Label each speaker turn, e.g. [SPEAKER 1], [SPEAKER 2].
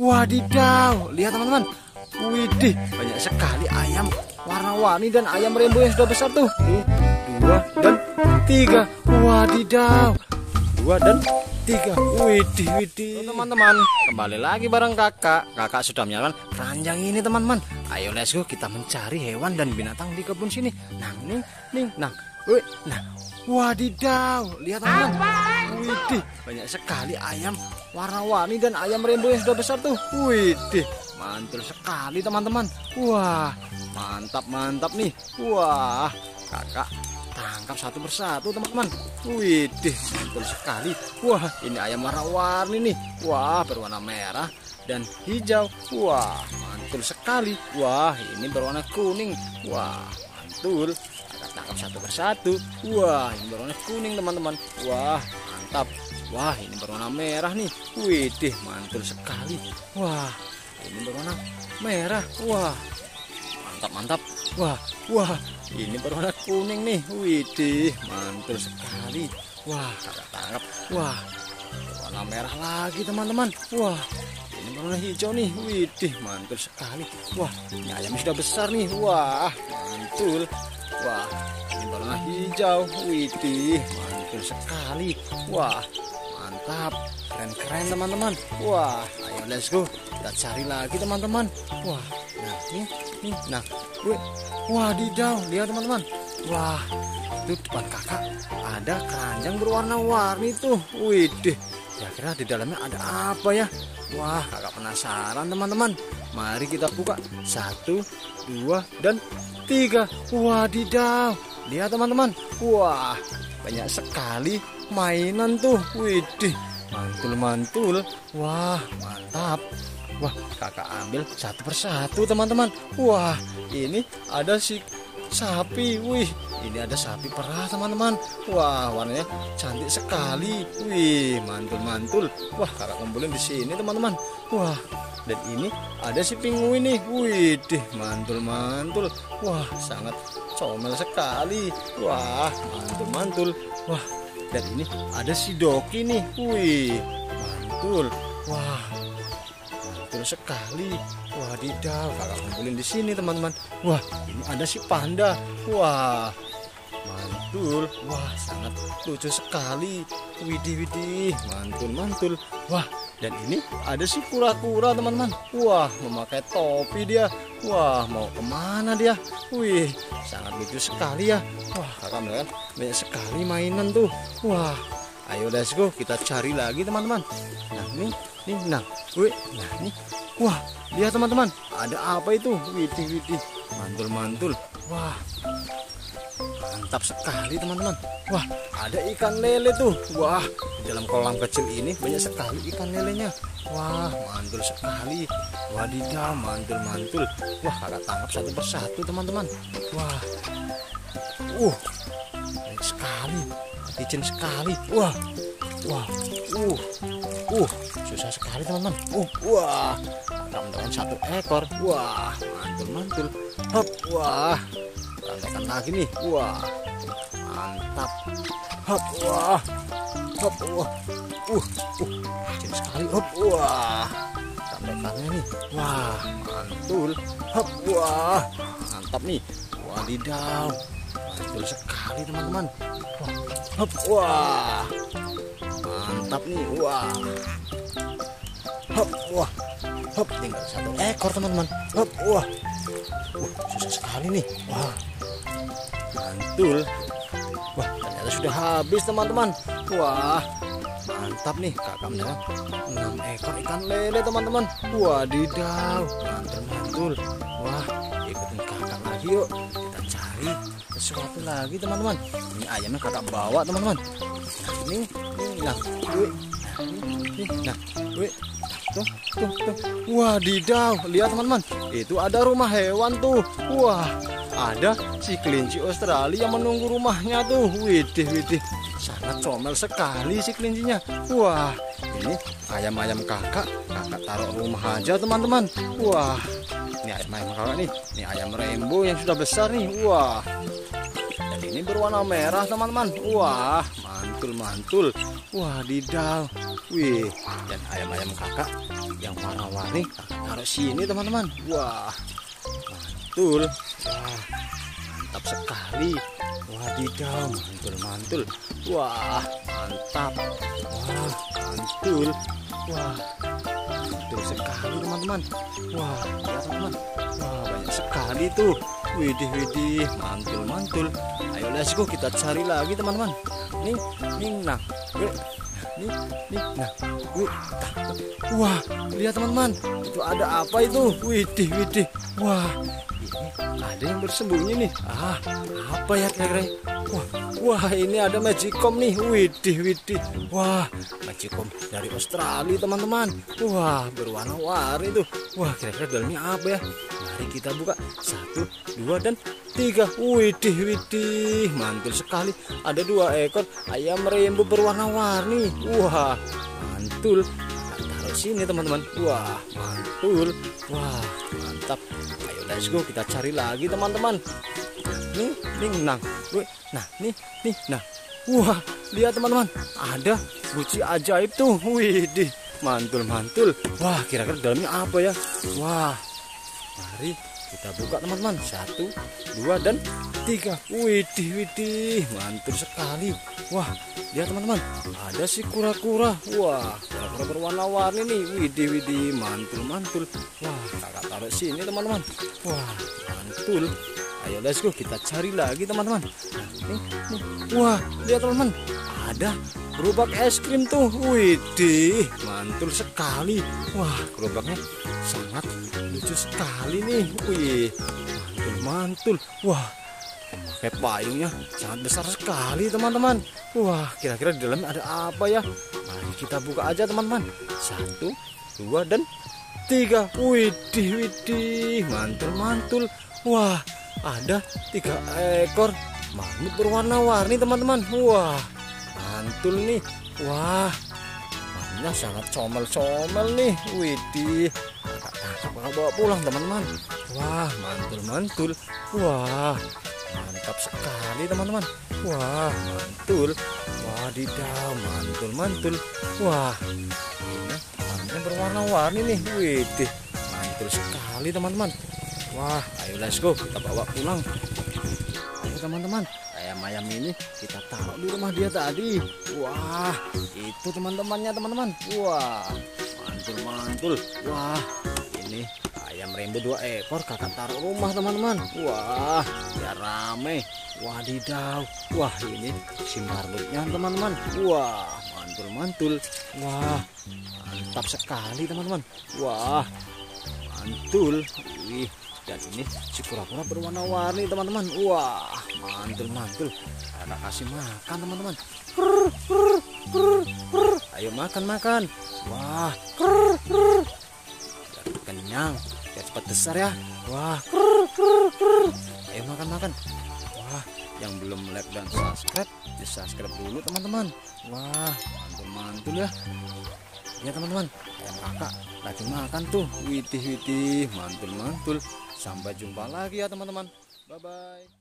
[SPEAKER 1] Wadidaw, lihat teman-teman. Widih, banyak sekali ayam warna-warni dan ayam rainbow yang sudah besar tuh. 2 dan 3. Wadidaw. 2 dan 3. Widih. Teman-teman, kembali lagi bareng kakak. Kakak sudah menyiapkan keranjang ini teman-teman. Ayo let's go, kita mencari hewan dan binatang di kebun sini. Nah. Wadidaw, lihat teman-teman. Widih, banyak sekali ayam warna-warni dan ayam rainbow yang sudah besar tuh. Widih, mantul sekali teman-teman. Wah, mantap nih. Wah, kakak tangkap satu persatu teman-teman. Widih, mantul sekali. Wah, ini ayam warna-warni nih. Wah, berwarna merah dan hijau. Wah, mantul sekali. Wah, ini berwarna kuning. Wah, mantul. Tangkap satu persatu. Wah, ini berwarna kuning teman-teman. Wah, mantap. Wah, ini berwarna merah nih. Widih, mantul sekali. Wah, ini berwarna merah. Wah, mantap. Wah, ini berwarna kuning nih. Widih, mantul sekali. Wah, kakak tangkap. Wah, berwarna merah lagi teman-teman. Wah, ini berwarna hijau nih. Widih, mantul sekali. Wah, ini ayam sudah besar nih. Wah, mantul. Wah, ini berwarna hijau. Widih, mantul sekali. Wah, mantap. Keren teman-teman. Wah, ayo let's go. Kita cari lagi teman-teman. Wah, nah nih. Nah, wadidaw, lihat teman-teman. Wah, itu depan kakak ada keranjang berwarna-warni tuh. Widih, kira-kira di dalamnya ada apa ya? Wah, kakak penasaran teman-teman. Mari kita buka. 1, 2 dan 3. Wadidaw, lihat teman-teman. Wah, banyak sekali mainan tuh. Widih, mantul. Wah, mantap. Wah, kakak ambil satu persatu teman-teman. Wah, ini ada sapi. Wih, ini ada sapi perah teman-teman. Wah, warnanya cantik sekali. Wih, mantul. Wah, kakak kumpulin di sini teman-teman. Wah, dan ini ada si pinguin nih. Wih, mantul. Wah, sangat comel sekali. Wah, mantul. Wah, dan ini ada si Doki nih. Wih, mantul. Wah, mantul sekali. Wadidaw, kakak kumpulin di sini teman-teman. Wah, ini ada si panda. Wah, mantul. Wah, sangat lucu sekali. Widih, mantul. Wah, dan ini ada si kura-kura teman-teman. Wah, memakai topi dia. Wah, mau kemana dia? Wih, sangat lucu sekali ya. Wah, kakak melihat banyak sekali mainan tuh. Wah, ayo let's go, kita cari lagi teman-teman. Nah, nih. Nah, nih. Wah, lihat teman-teman, ada apa itu? Widih, mantul. Wah, mantap sekali teman-teman. Wah, ada ikan lele tuh. Wah, di dalam kolam kecil ini banyak sekali ikan lelenya. Wah, mantul sekali. Wadidaw, mantul. Wah, kakak tangkap satu persatu teman-teman. Wah, banyak sekali, licin sekali. Wah, susah sekali teman-teman. Wah, kakak mendapatkan satu ekor. Wah, mantul. Hop, wah, tandakan lagi nih. Wah, mantap. Hop, wah. Licin sekali. Hop, wah, tandakannya nih. Wah, mantul. Hop, wah, mantap nih. Wadidaw, mantul sekali teman-teman. Hop, wah, mantap nih. Wah, hop, tinggal satu ekor teman-teman. Hop, wah, susah sekali nih. Wah, mantul. Wah, ternyata sudah habis teman-teman. Wah, mantap nih, kakak mendapat 6 ekor ikan lele teman-teman. Wadidaw, mantul. Wah, ikutin kakak lagi yuk, kita cari sesuatu lagi teman-teman. Ini ayamnya kakak bawa teman-teman. Nah, tuh. Wadidaw, lihat teman-teman, itu ada rumah hewan tuh. Wah, ada si kelinci Australia yang menunggu rumahnya tuh. Widih, sangat comel sekali si kelincinya. Wah, ini ayam-ayam kakak taruh rumah aja teman-teman. Wah, ini ayam kakak nih. Ini ayam rainbow yang sudah besar nih. Wah, dan ini berwarna merah teman-teman. Wah, mantap. mantul. Wadidaw. Wih, dan ayam-ayam kakak yang warna-warni taruh sini teman-teman. Wah, mantul. Wah, mantap sekali. Wadidaw, mantul. Wah, mantap. Wah, mantul. Wah, mantul sekali teman-teman. Wah, ya teman-teman. Wah, banyak sekali tuh. Widih, mantul. Ayo let's go, kita cari lagi teman-teman. Nih, nah. Nah. Wah, lihat teman-teman. Itu ada apa itu? Widih. Wah, ini ada yang bersembunyi nih. Apa ya kira-kira? Wah, ini ada magicom nih. Widih. Wah, magicom dari Australia teman-teman. Wah, berwarna-warni tuh. Wah, kira-kira dalamnya apa ya? Mari kita buka. 1, 2, dan 3. Widih, mantul sekali. Ada 2 ekor ayam rainbow berwarna-warni. Wah, mantul. Kita taruh sini teman-teman. Wah, mantul. Wah, mantap. Ayo let's go, kita cari lagi teman-teman. Nih, nah. Nah. Wah, lihat teman-teman. Ada guci ajaib tuh. Widih, mantul. Wah, kira-kira dalamnya apa ya? Wah, mari kita buka teman-teman. 1, 2, dan 3. Widih, mantul sekali. Wah, lihat teman-teman, ada si kura-kura. Wah, kura-kura berwarna-warni nih. Widih, mantul. Wah, kakak taruh sini teman-teman. Wah, mantul. Ayo let's go, kita cari lagi teman-teman. Nih. Wah, lihat teman-teman, ada gerobak es krim tuh. Widih, mantul sekali. Wah, gerobaknya sangat lucu sekali nih. Wih, mantul. Wah, memakai payungnya sangat besar sekali teman-teman. Wah, kira-kira di dalamnya ada apa ya? Mari kita buka aja teman-teman. 1, 2, dan 3. Widih, mantul. Wah, ada 3 ekor mamut berwarna-warni teman-teman. Wah, mantul nih. Wah, mamutnya sangat comel nih. Widih, kakak bawa pulang teman-teman. Wah, mantul. Wah, mantap sekali teman-teman. Wah, mantul. Wadidaw, mantul. Wah, ini mamutnya berwarna-warni nih. Widih, mantul sekali teman-teman. Wah, ayo let's go, kita bawa pulang. Ayo teman-teman, ayam-ayam ini kita taruh di rumah dia tadi. Wah, itu teman-temannya teman-teman. Wah, mantul. Wah, ini ayam rainbow 2 ekor kakak taruh rumah teman-teman. Wah, biar rame. Wadidaw. Wah, ini si marbotnya teman-teman. Wah, mantul. Wah, mantap sekali teman-teman. Wah, mantul. Wih, dan ini si kura-kura berwarna-warni teman-teman. Wah, mantul. Kita kasih makan teman-teman. Ayo makan. Wah, biar kenyang, biar cepat besar ya. Wah, ayo makan. Wah, yang belum like dan subscribe, di subscribe dulu teman-teman. Wah, mantul ya. Ya teman-teman, ayam kakak lagi makan tuh. Widih, mantul. Sampai jumpa lagi ya teman-teman. Bye-bye.